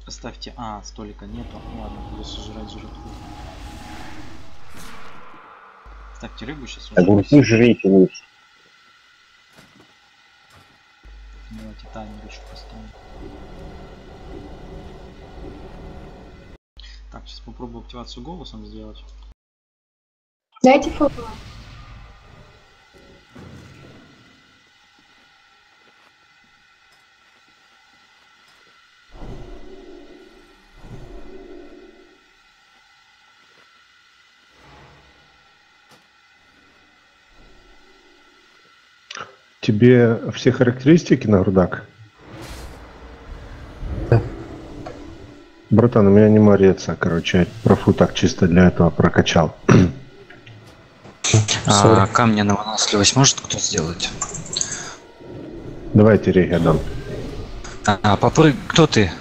Поставьте. А, столика нету. Ладно, буду сожрать жратву. Ставьте рыбу сейчас. Огурцы жрите лучше. Давайте таймер еще поставим. Так, сейчас попробую активацию голосом сделать. Дайте фото. Тебе все характеристики на рудак? Да. Братан, у меня не мореться, короче, я профу так чисто для этого прокачал. Sorry. Камня на выносливость может кто сделать? Давайте реги дам. Кто ты?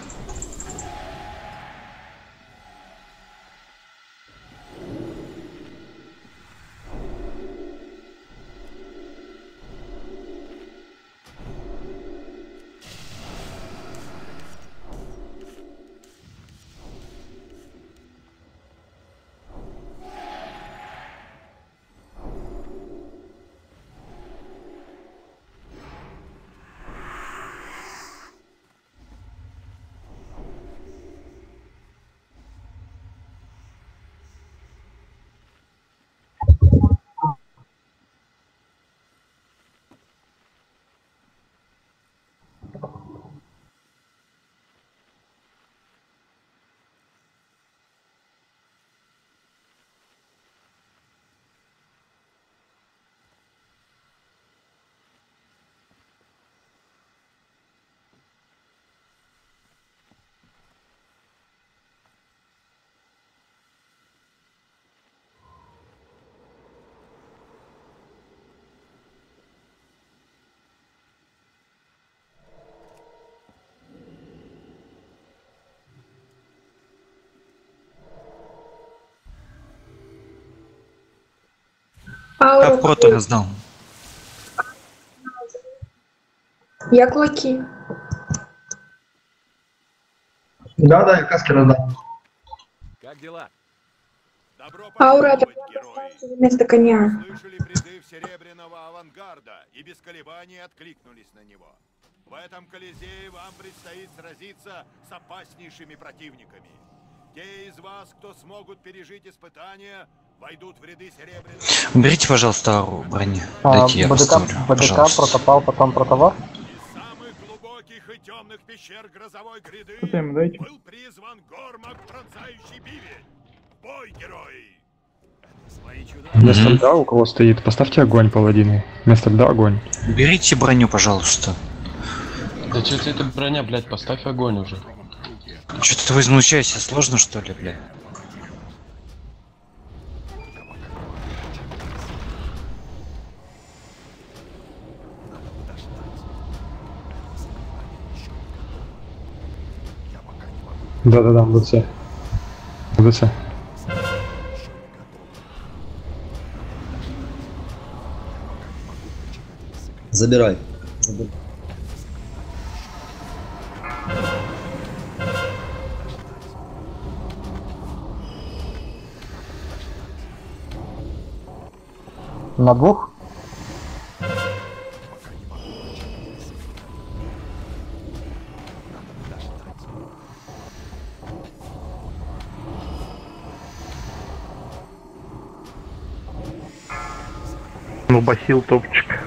Аура. Прото я сдал. Я клоки. Да, я каски раздал. Как дела? Добро Аура это пожаловать, герои! вместо коня. Слышали призыв Серебряного Авангарда и без колебаний откликнулись на него. В этом Колизее вам предстоит сразиться с опаснейшими противниками. Те из вас, кто смогут пережить испытания, войдут в ряды Серебряного. Уберите, пожалуйста, ару брони. Дайте я поставлю, БДК, пожалуйста. протопал, потом протовар. Из самых глубоких и темных пещер грозовой гряды Дайте. был призван Гормак, пронзающий бивень. В бой, герои! Свои чудо. Вместо льда у кого стоит, поставьте огонь паладину. Вместо льда огонь. Уберите броню, пожалуйста. Да что ты эта броня, блядь, поставь огонь уже. Что-то вы измучаете, сложно что ли, бля? Да, ВДЦ. ВДЦ. Забирай. На двух? Ну, бахил топчик.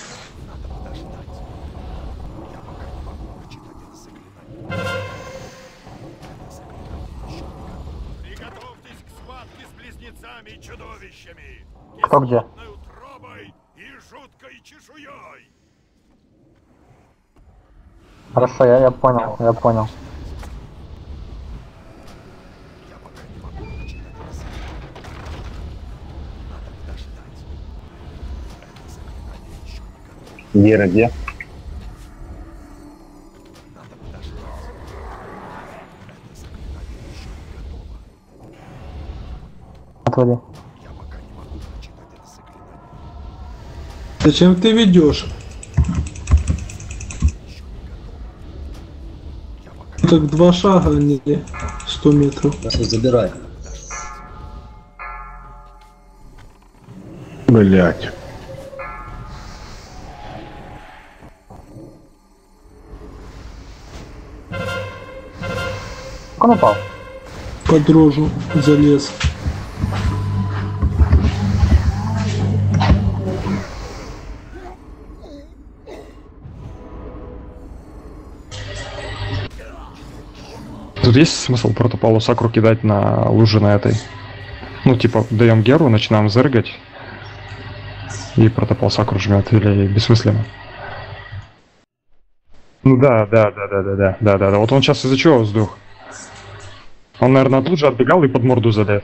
Приготовьтесь к схватке с близнецами и чудовищами. Кто где? Кислотной утробой и жуткой чешуей. Хорошо, я понял. Гера, где? Отводи. Зачем ты ведешь? как 2 шага, а не 100 метров. Забирай. Блять. Как он упал? Под рожу залез. Тут есть смысл протополу сакру кидать на лужи на этой? Ну, типа, даем геру, начинаем зергать, и протопол сакру жмет, или бессмысленно? Ну да. Вот он сейчас из-за чего сдох? Он, наверное, от лужи отбегал и под морду залез.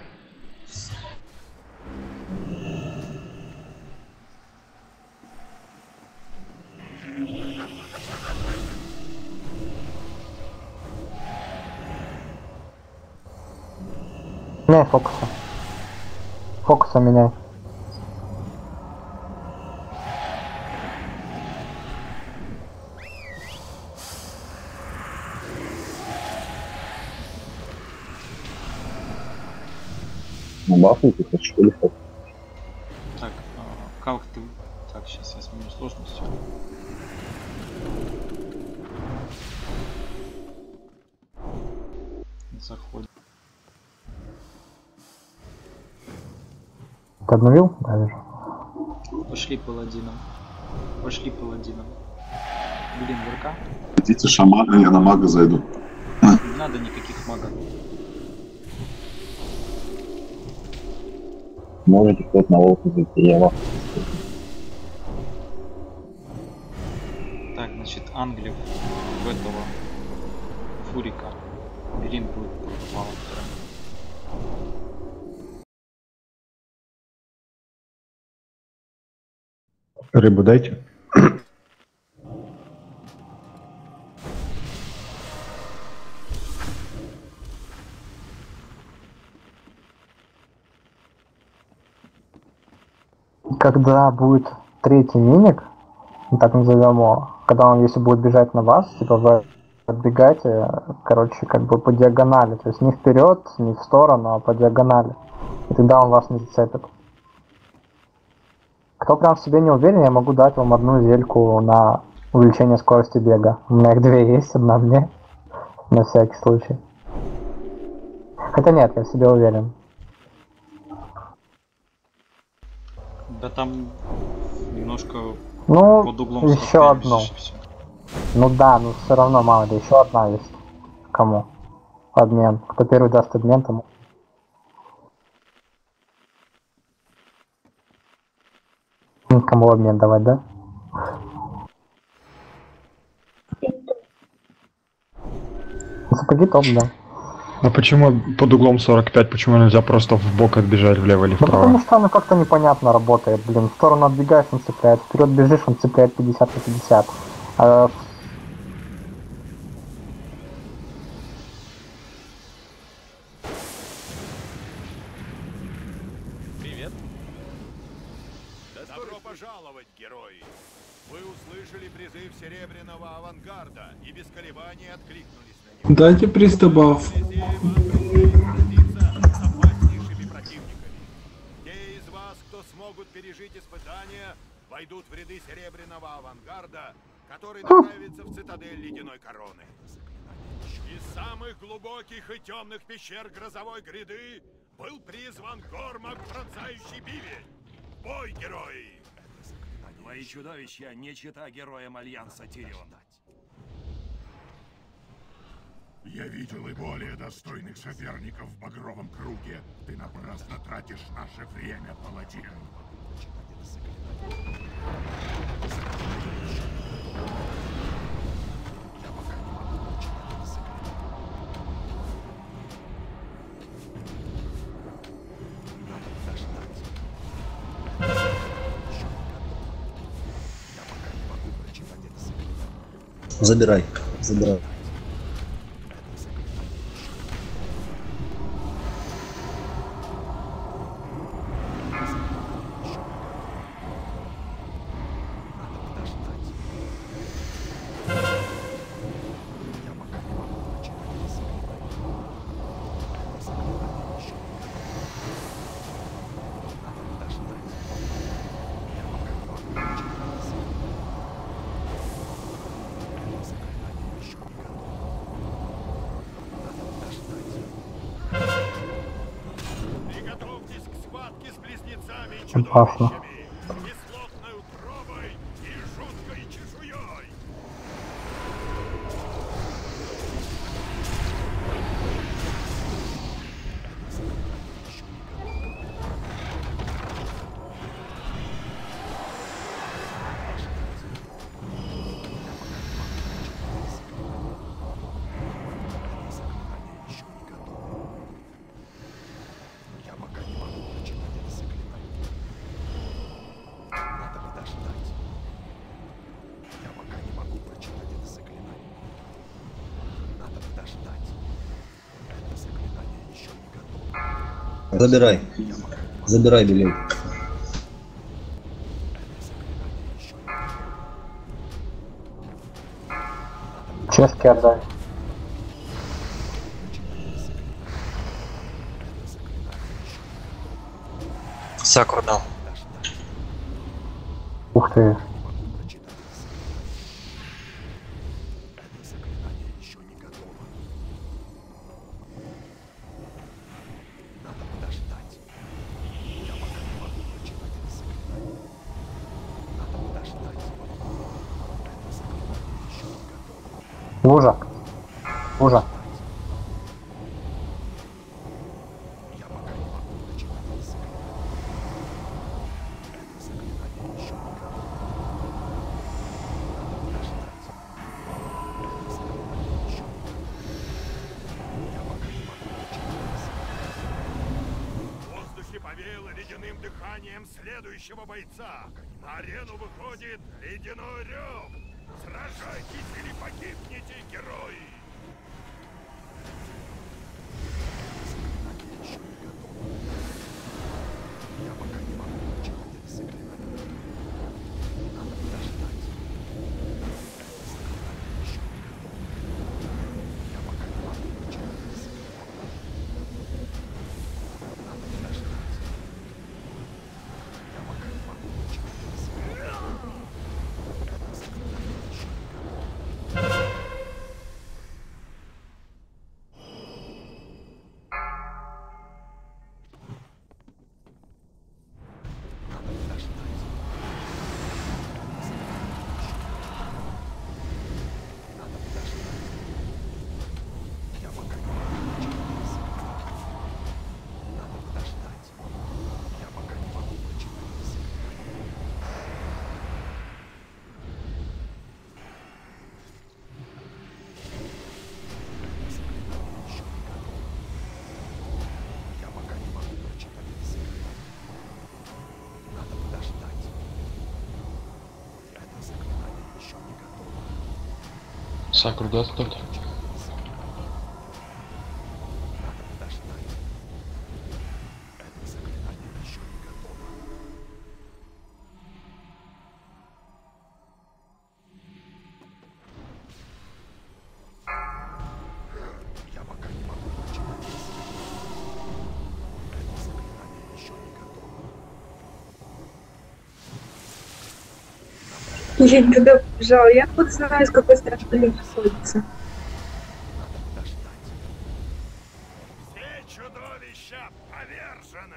Меняй фокуса. Фокуса меняй. На бафу ты хочешь или что? Так, как ты... Так, сейчас я сменю сложность. Заходим. Ты обновил? Да, вижу. Пошли паладином. Пошли паладином. Блин, ВРК. Хотите шамана, я на мага зайду. Не надо никаких магов. Можете хоть на волку зайти, я вас. Так, значит, Англив в этого Фурика. Берин будет протопалом вторым. Рыбу дайте. Когда будет третий мимик, так назовем его, когда он, если будет бежать на вас, типа вы отбегаете, короче, как бы по диагонали, то есть не вперед, не в сторону, а по диагонали. И тогда он вас не зацепит. Кто прям в себе не уверен, я могу дать вам одну зельку на увеличение скорости бега. У меня их 2 есть, одна мне, на всякий случай. Хотя нет, я в себе уверен. Да там немножко Ну, под углом еще одну. Ну да, но все равно мало ли, еще одна есть. Кому? Обмен. Кто первый даст обмен, тому. Кому обмен давать, да? Сапоги топ, да. А почему под углом 45? Почему нельзя просто в бок отбежать влево или Ну вправо? потому что оно как-то непонятно работает, блин. В сторону отбегаешь, он цепляет. Вперед бежишь, он цепляет 50 на 50. Привет. Добро пожаловать, герои. Вы услышали призыв Серебряного Авангарда и без колебаний откликнулись на него. Дайте пристабав. Те из вас, кто смогут пережить испытания, войдут в ряды Серебряного Авангарда, который направится в цитадель Ледяной Короны. Из самых глубоких и темных пещер Грозовой Гряды был призван Гормак, пронзающий бивень. Бой, герои! Твои чудовища не чета героям Альянса Тирион. Я видел и более достойных соперников в Багровом Круге. Ты напрасно тратишь наше время, паладин. Забирай, забирай. Опасно. кислотной утробой и жуткой чешуей. Забирай. Забирай билет. Чешки отдай. Сакру дал. Ух ты. Лужа. Лужа. В воздухе повеяло ледяным дыханием следующего бойца. На арену выходит ледяной рев. Сражайтесь или погибнете, герои! Сакру даст кто-то? Я не туда побежала. Я вот знаю, с какой стороны находится. Все чудовища повержены!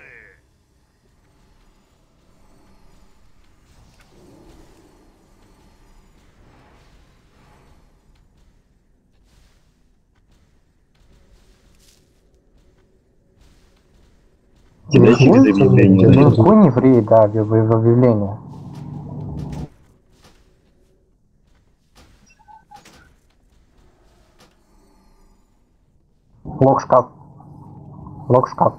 Тебя через объявление. Линку не ври, да, в объявление. Лог шкаф. Лог шкаф.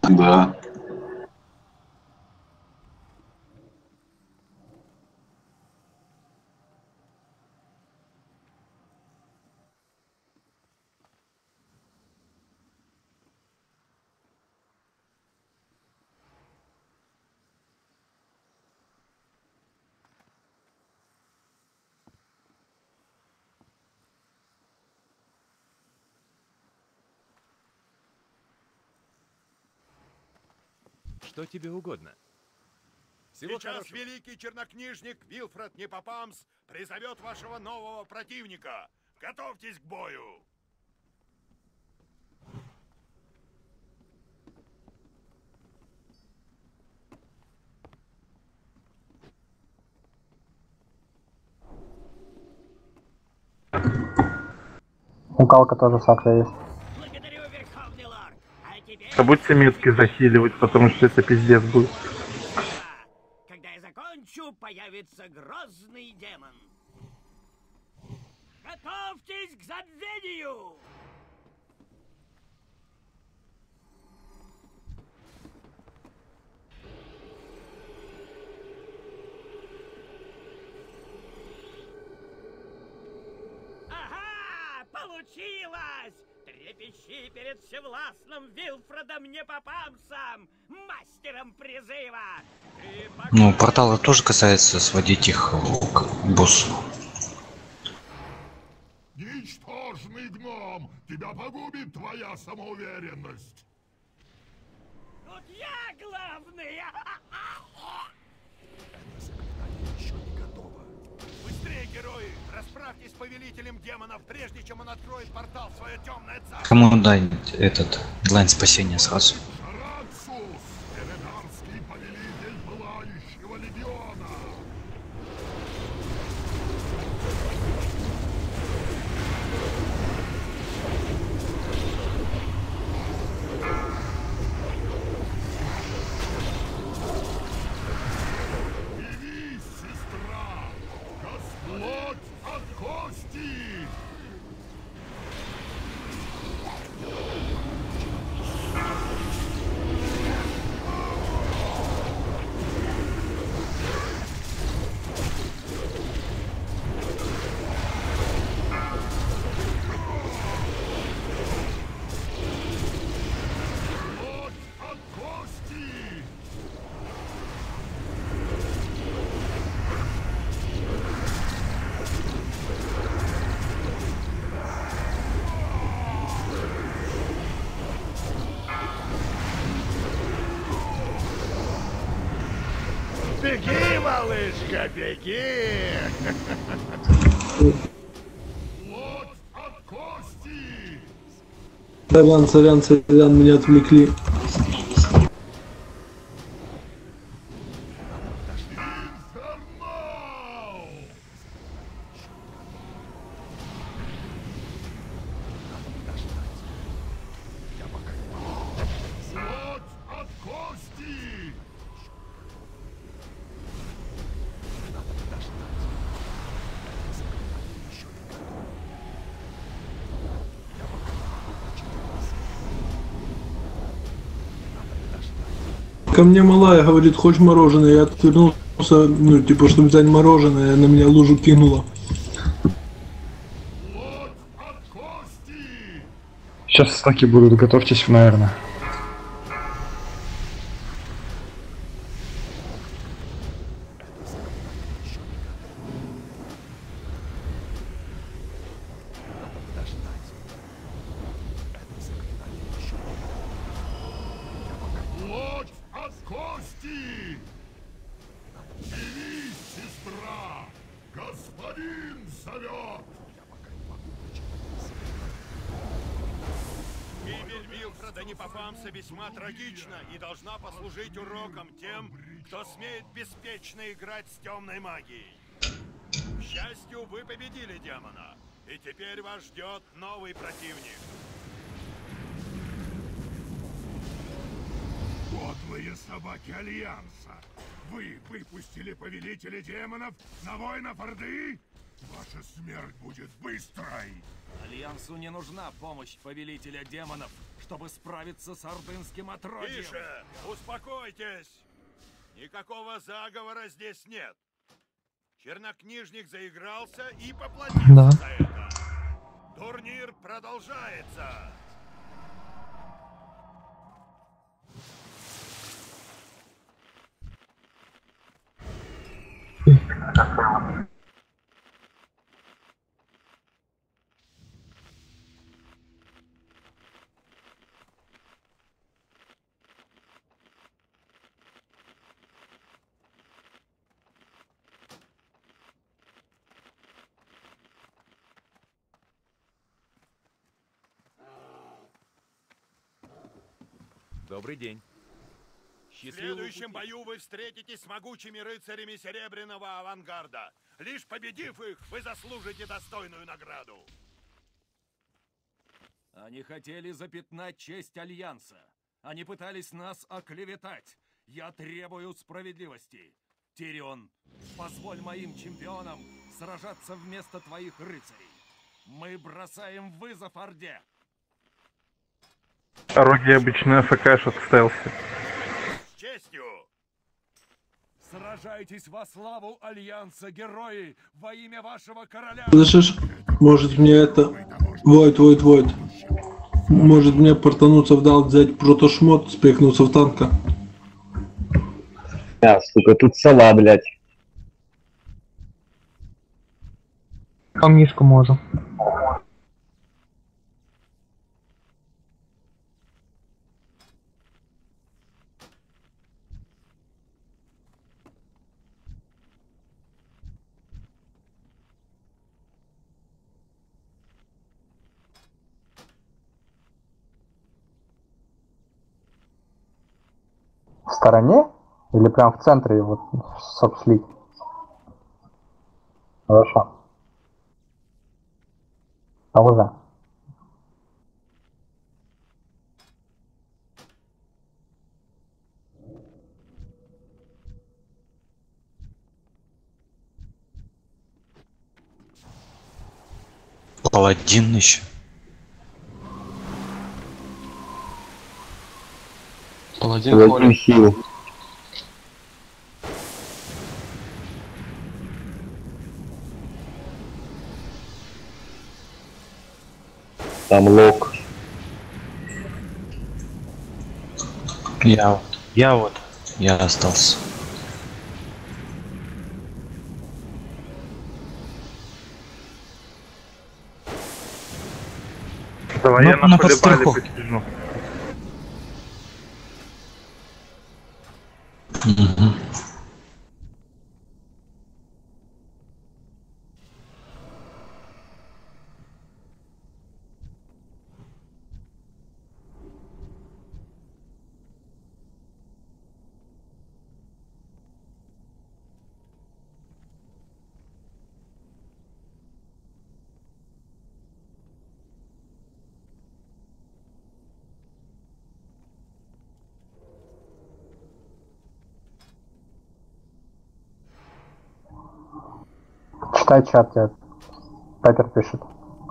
Да. Что тебе угодно? Сейчас великий чернокнижник Вилфред Непопамс призовет вашего нового противника. Готовьтесь к бою! У Калка тоже сакра есть. А будьте метки захиливать, потому что это пиздец будет. Когда я закончу, появится грозный демон. Готовьтесь к забвению! Ага! Получилось! Трепещи перед всевластным Вилфредом Непопамсом, мастером призыва! Ну, порталы тоже касается сводить их к боссу. Ничтожный гном! Тебя погубит твоя самоуверенность! Тут я главный! Еще не готово. Быстрее, герои! Расправьтесь с повелителем демонов, прежде чем он откроет портал в свое темное царство! Кому дать этот длань спасения сразу? Раксус! Эренарский повелитель пылающего легиона! Явись, сестра! Господь от кости! Плоть от кости! Беги, малышка, беги! Плоть от кости! Сорян, меня отвлекли. Плоть от кости! Ко мне малая говорит, хочешь мороженое? Я отвернулся, ну, типа, чтобы взять мороженое, на меня лужу кинула. Сейчас стаки будут, готовьтесь, наверное. Плоть от кости! Явись, сестра! Господин зовет! Гибель Вилфреда Непопамса весьма трагична и должна послужить уроком тем, кто смеет беспечно играть с темной магией. К счастью, вы победили демона, и теперь вас ждет новый противник. Подлые собаки Альянса! Вы выпустили повелителя демонов на воинов Орды? Ваша смерть будет быстрой! Альянсу не нужна помощь повелителя демонов, чтобы справиться с ордынским отродьем. Тише! Успокойтесь! Никакого заговора здесь нет. Чернокнижник заигрался и поплатился за это. Турнир продолжается. Добрый день. В следующем бою вы встретитесь с могучими рыцарями Серебряного Авангарда. Лишь победив их, вы заслужите достойную награду. Они хотели запятнать честь Альянса. Они пытались нас оклеветать. Я требую справедливости. Тирион, позволь моим чемпионам сражаться вместо твоих рыцарей. Мы бросаем вызов Орде. Роги обычно АФК, что стелси. С честью! Сражайтесь во славу Альянса, герои, во имя вашего короля! Слышишь? Может мне это... Войд. Может мне портануться вдал, взять протошмот, спекнуться в танка? Сука, тут сова, блядь. Камнишку можу. В стороне? Или прям в центре вот слить? Хорошо. А уже. Паладин еще. Паладин холит. Силу. Там лог. Я остался. Давай я на на подстраху. поле посижу. Читай чат, тебе Пеппер пишет.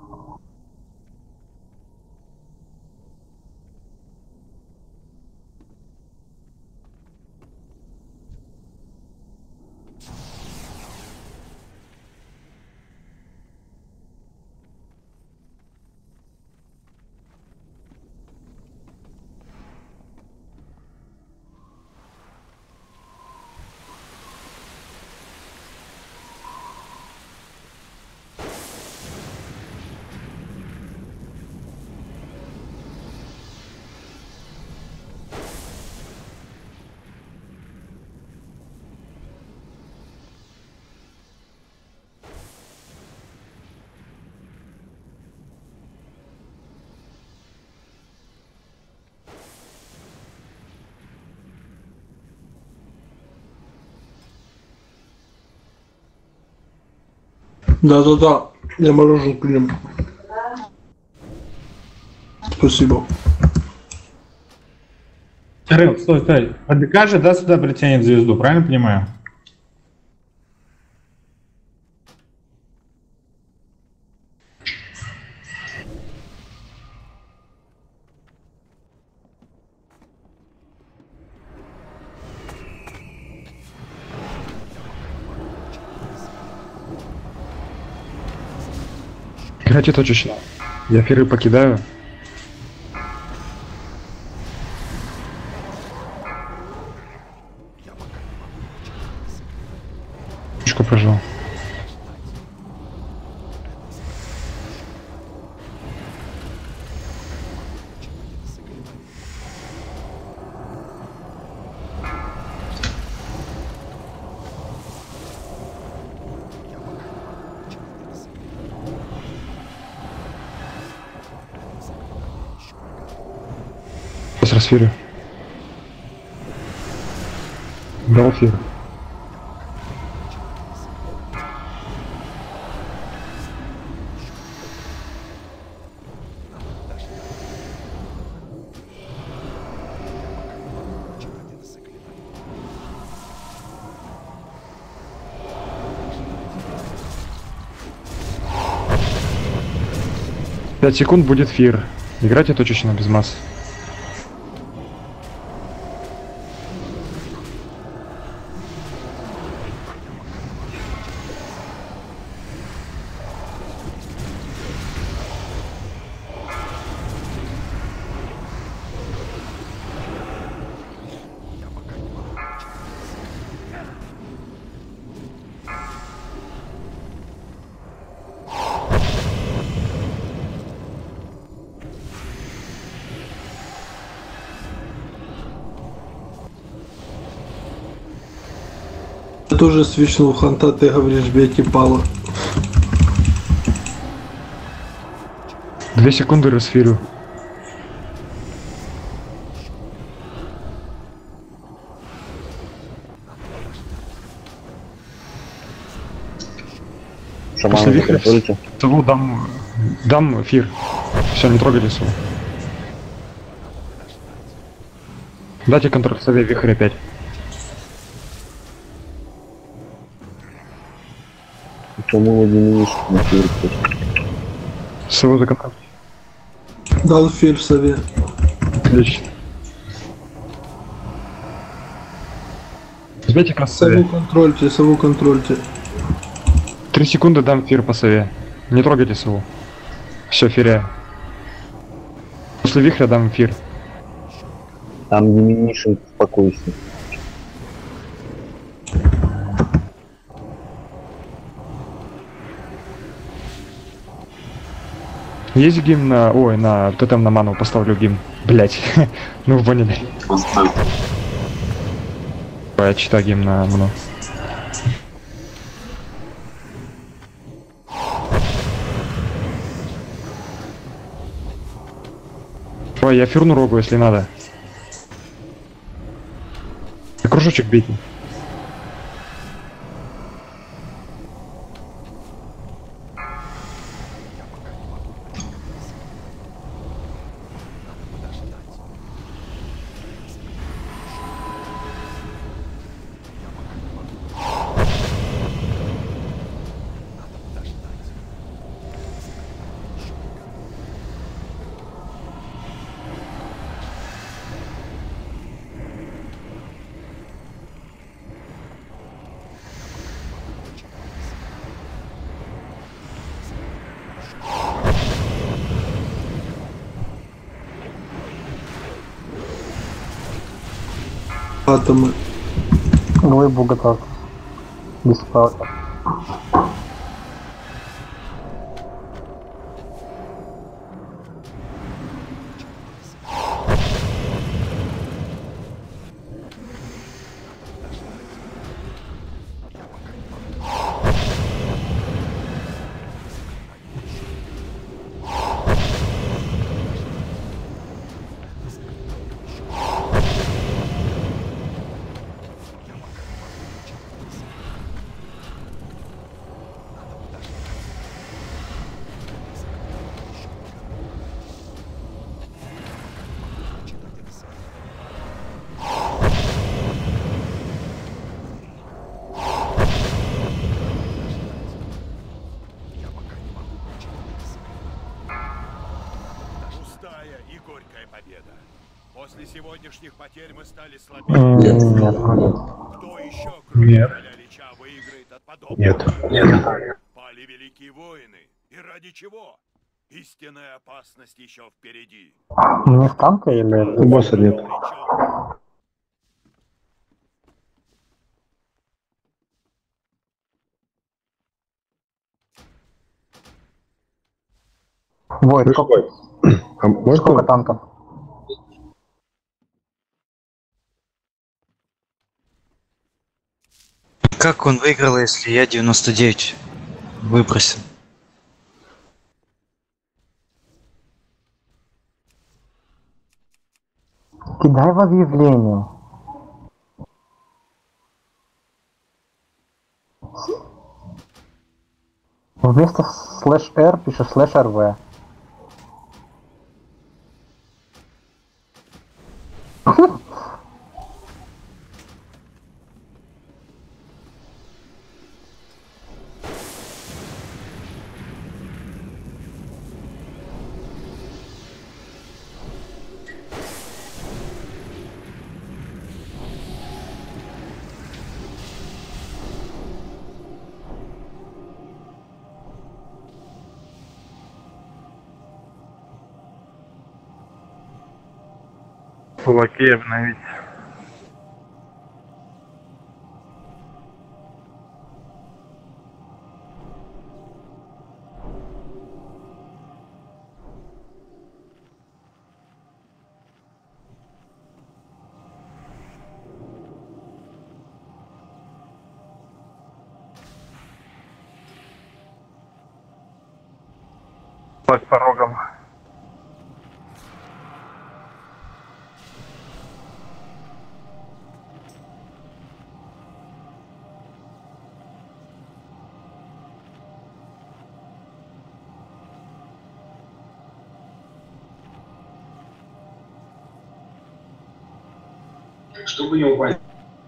Да, я мороженку ем. Спасибо. Кирилл, стой. АДК же, да, сюда притянет звезду, правильно понимаю? Играйте точечно. Я фиры покидаю. Точку прожил. Сейчас расфирю. Дал фир. Пять секунд будет фир. Играйте точечно без масс. Я тоже свечнул ханта, ты говоришь, бейте пало. 2 секунды расфирю. После вихря сову дам эфир. Все, не трогайте сову. Дайте контроль сове вихрь опять. Почему один на фир? Сову за контроль. Дал фир сове. Отлично. Возьмите красаве. Сову контрольте. 3 секунды дам фир по сове. Не трогайте сову. Все, фиря. После вихря дам фир. Там диминишн, успокойся. Есть гимн на... Ой, на тотем на ману поставлю гимн. Блять. Ну, вы поняли. Я читаю гимн на ману. Ой, я фирну рогу, если надо. Кружочек бейте. Атомы. Глыбу готов. Без паута. После сегодняшних потерь мы стали слабее. Кто еще, кроме короля Лича, выиграет от подобного? Нет. Пали великие воины, И ради чего? Истинная опасность еще впереди. Мне в танке или... У босса нет. Войт, сколько, А можно? сколько танков? Как он выиграл, если я 99 выбросил? Кидай в объявление. Вместо /R пишешь /RV. Кулаки обновить. С порогом. Чтобы не упасть.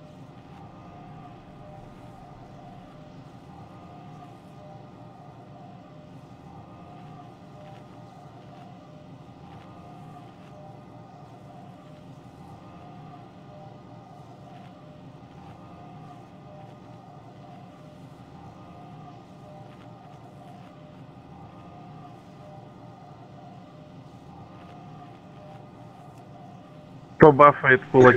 Кто бафает кулаки?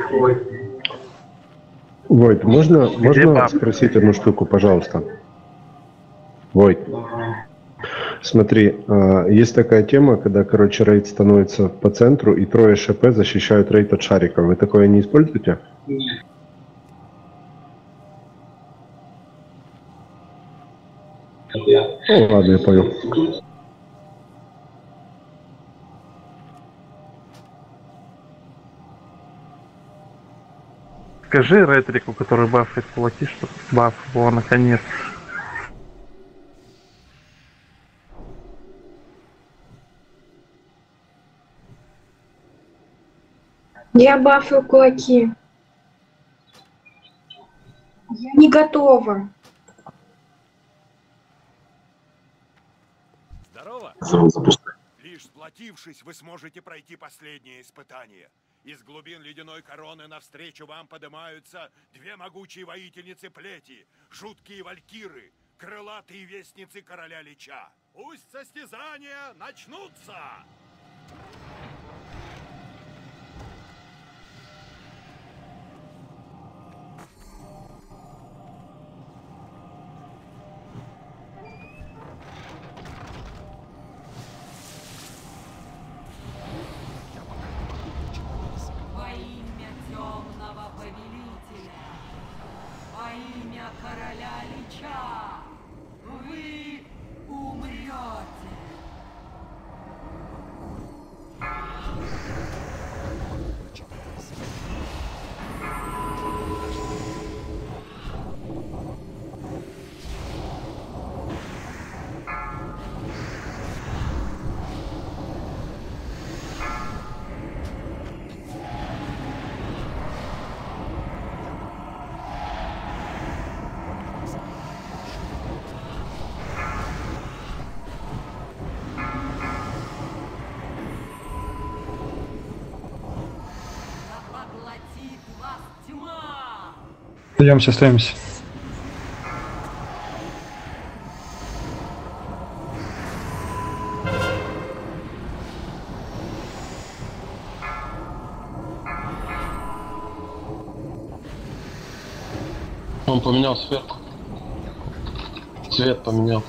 Войт, можно баф? спросить одну штуку, пожалуйста? Войт. Смотри, есть такая тема, когда, короче, рейд становится по центру, и трое ШП защищают рейд от шариков. Вы такое не используете? Нет. Ну, ладно, я понял. Скажи ретрику, который бафает кулаки, что баф его наконец. Я бафаю кулаки. Я не готова. Здорово! Запускай. Лишь сплотившись, вы сможете пройти последнее испытание. Из глубин ледяной короны навстречу вам поднимаются две могучие воительницы плети, жуткие валькиры, крылатые вестницы короля Лича. Пусть состязания начнутся! Во имя темного повелителя, во имя короля Лича, вы умрете. Да поглотит вас тьма. Стоимся. Он поменял сверху. Цвет поменял.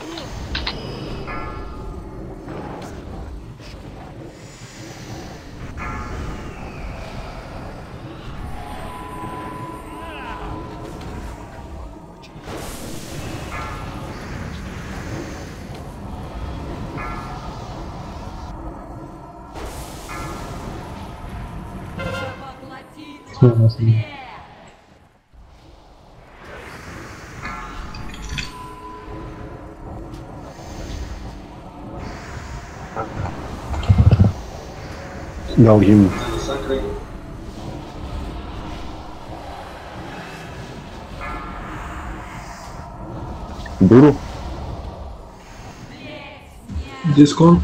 Дал гимн. Дуру. Дискон.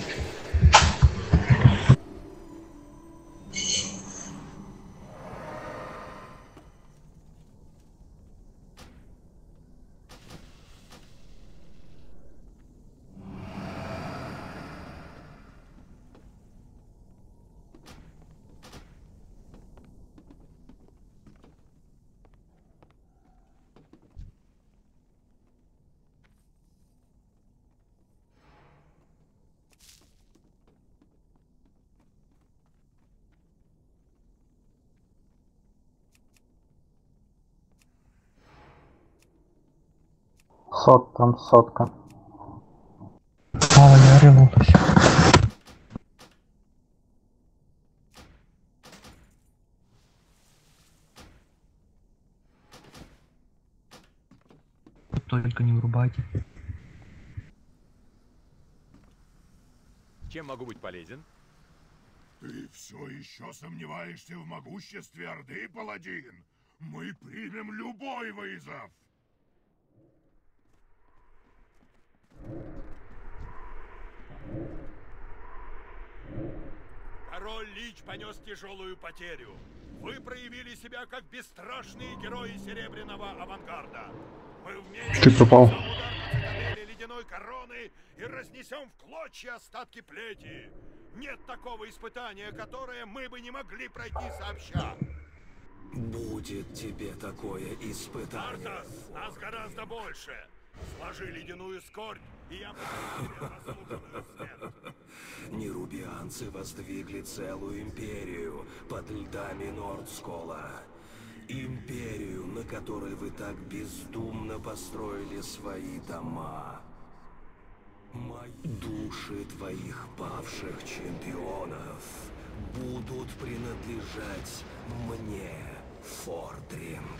Там сотка. Я рынулась. Только не вырубайте. Чем могу быть полезен? Ты все еще сомневаешься в могуществе Орды, паладин? Мы примем любой вызов. Король Лич понес тяжелую потерю. Вы проявили себя как бесстрашные герои Серебряного авангарда. Мы вместе Ты пропал. ледяной короны и разнесем в клочья остатки плети. Нет такого испытания, которое мы бы не могли пройти сообща. Будет тебе такое испытание. Артас, нас гораздо больше. Сложи ледяную скорбь, и я покажу тебе заслуженную смерть. Нерубианцы воздвигли целую империю под льдами Нордскола. Империю, на которой вы так бездумно построили свои дома. Души твоих павших чемпионов будут принадлежать мне, Фордринг.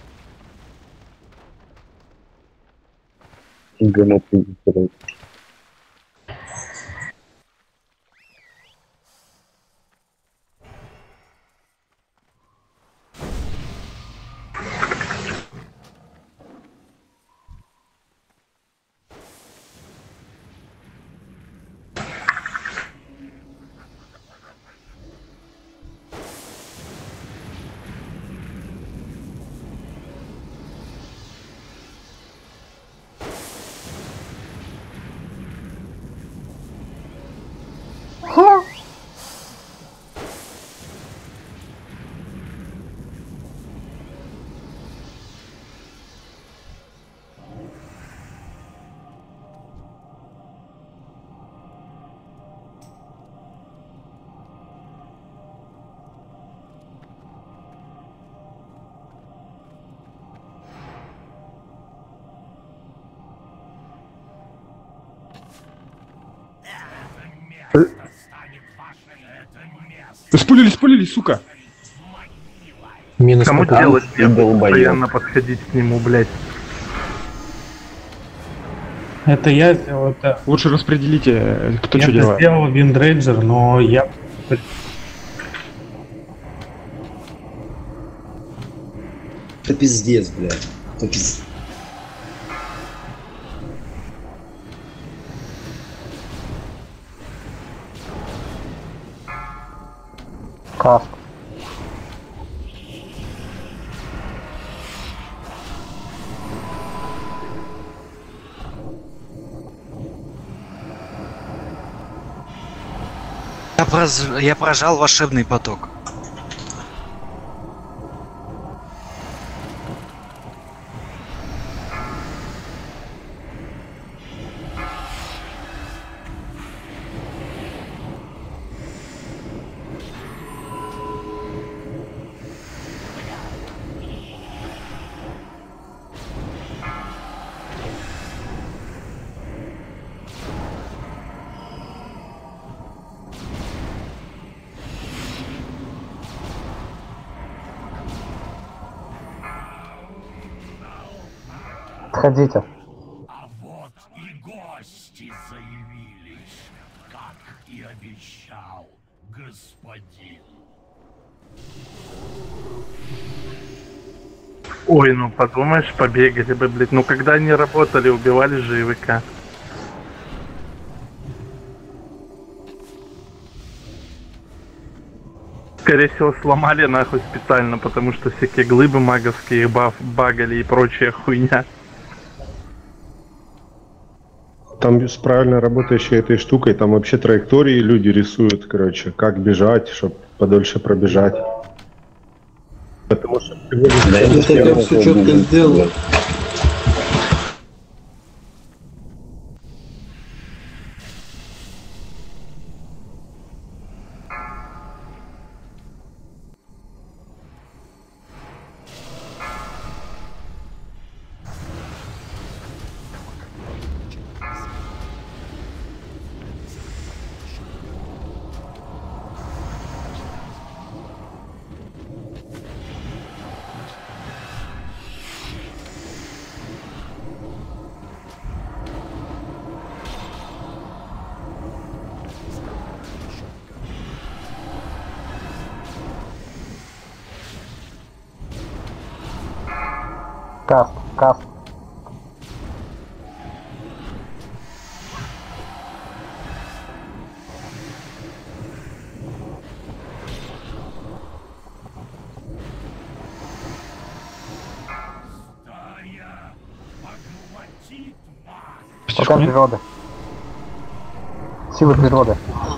Спулились, сука! Минус кому делать постоянно подходить к нему, блядь? Это я сделал, это... Лучше распределите, кто что Я делает. сделал Виндрейджер, но я... Это пиздец, блядь. Это пиздец. Каст. Я прожал волшебный поток. Отходите. А вот и гости заявились, как и обещал господин. Ой, ну подумаешь, побегали бы, блядь. Ну когда они работали, убивали же ИВК. Скорее всего, сломали нахуй специально, потому что всякие глыбы маговские багали и прочая хуйня. Там с правильно работающей этой штукой, там вообще траектории люди рисуют, короче, как бежать, чтобы подольше пробежать. Потому что... Да, это все четко сделано. Каст. Пока природы. Силы природы.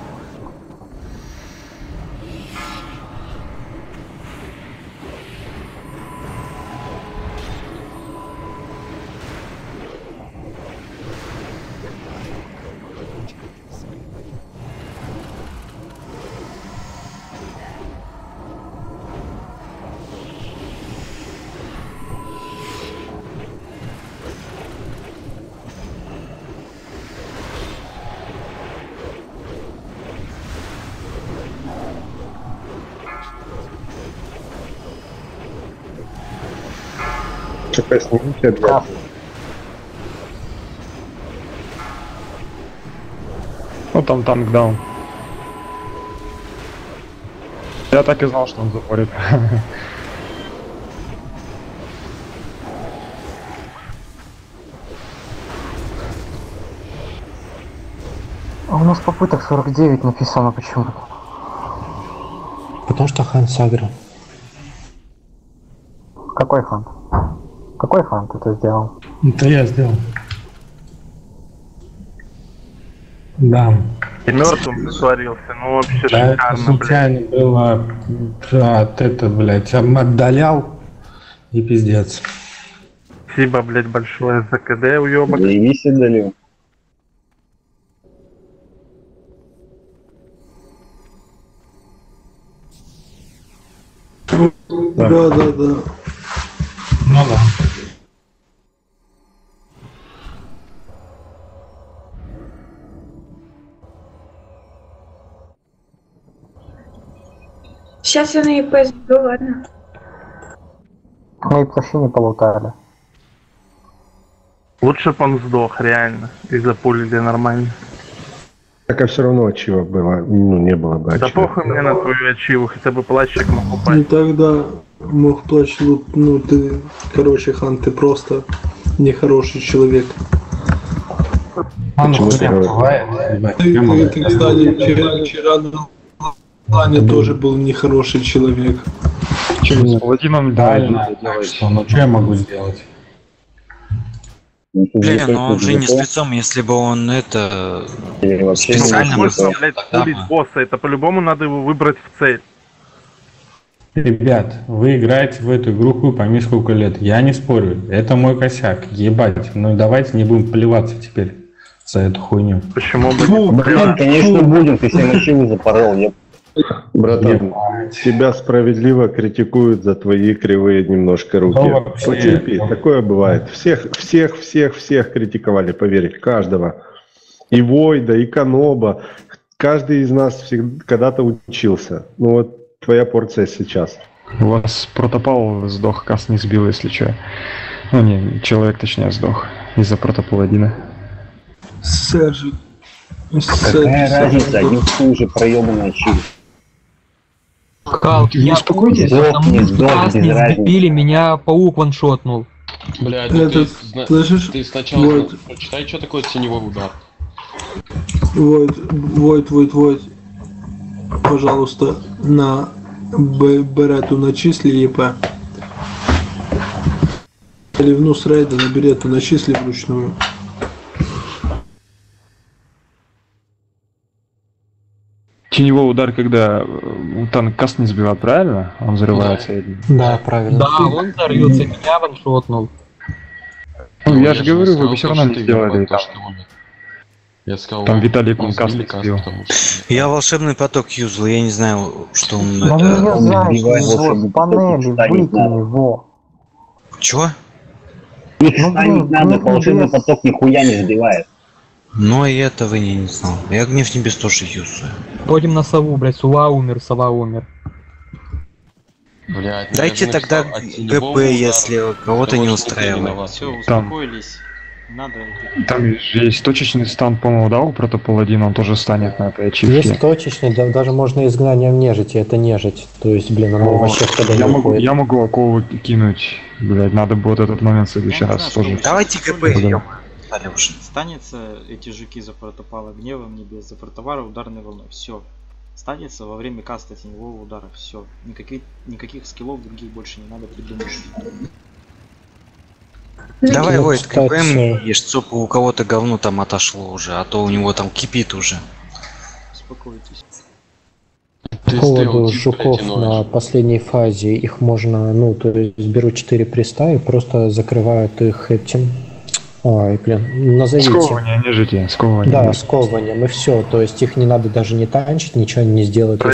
ЧП снимите объект. Ну там танк даун. Я так и знал, что он запорит. А у нас попыток 49 написано почему-то. Потому что хан сагрил. Какой хан? Какой хан ты это сделал? Это я сделал. Да. И мертвым притворился, ну вообще Да, это шикарно, блядь. случайно было от это, блядь, отдалял и пиздец. Спасибо, блядь, большое за КД, уёбок. Заебись отдалил. Да. Ну да. Сейчас я на ИП сбил, ладно. Мы и плащи не полутали. Лучше б он сдох, реально. Из-за пули нормально. Так а все равно ачива было, ну не было бы Да ачива. похуй мне на твою ачиву, хотя бы плащик мог И упасть. тогда мог плащ лут, ну ты, короче, хан, ты просто нехороший человек. Почему ты бывает? Ты, кстати, вчера на плане тоже был нехороший человек. С паладином Правильно, так что, ну что я могу сделать? Блин, ну он же не спецом, если бы он это специально Можно, был. блядь, пулить босса, это по-любому надо его выбрать в цель. Ребят, вы играете в эту игру хуй пойми сколько лет. Я не спорю, это мой косяк, ебать. Ну давайте не будем плеваться теперь за эту хуйню. Почему бы? Блин, конечно будем, ты себе ачиву запорол, еб. Братан, тебя справедливо критикуют за твои кривые немножко руки. Ну, вообще, Потерпи, такое бывает. Всех критиковали, поверь, каждого. И Войда, и Каноба. Каждый из нас когда-то учился. Ну вот твоя порция сейчас. У вас протопал сдох, кас не сбил, если что. Ну не, человек точнее сдох из-за протопаладина. Сержик. Какая разница, один в ту же проебанная чили. Кал, Не я успокойтесь. красный сбили, меня паук ваншотнул. Блядь, ну ты, слышишь? ты сначала Войд. прочитай, что такое теневой удар. Войд. Пожалуйста, на Берету начисли ЕП. Ливну с рейда на Берету начисли вручную. Теневой удар, когда танк каст не сбивает, правильно? Он взрывается. Да, правильно. Да, он взорвется, меня ваншотнул. Ну, я же говорю, вы бы все равно не сделали там. Я сказал, Там Виталий каст сбил. Я волшебный поток юзал, я не знаю, что он... Ну не знаешь, его с панели, выкинь его. Чего? Их ставить надо, волшебный поток нихуя не сбивает. Но и этого я не знал. Я гнев небес тоже юзаю. Ходим на сову, блядь, сова умер. Блядь, дайте тогда ГП, если кого-то не устраивает. Все, успокоились. Надо... Там есть точечный стан, по-моему, да, у протопаладина, он тоже станет на этой ачивке. Есть точечный, да, даже можно изгнанием нежити, это нежить. То есть, блин, оно вообще когда не уходит. Я могу оковы кинуть, блядь, надо будет этот момент в следующий раз тоже. Давайте ГП идем. Станется эти жуки за протопала гневом небес, за протовара ударной волной. Все. Станется во время каста теневого удара. Все. Никаких скиллов других больше не надо придумать. Давай, Войт, КПМ, и чтобы у кого-то говно там отошло уже, а то у него там кипит уже. Успокойтесь. По поводу жуков на последней фазе, их можно, ну, то есть берут 4 приста и просто закрывают их этим. Ой, блин, назовите. Сковывание, нежити, сковывание. Да, сковыванием, и все. То есть их не надо даже не танчить, ничего не сделать.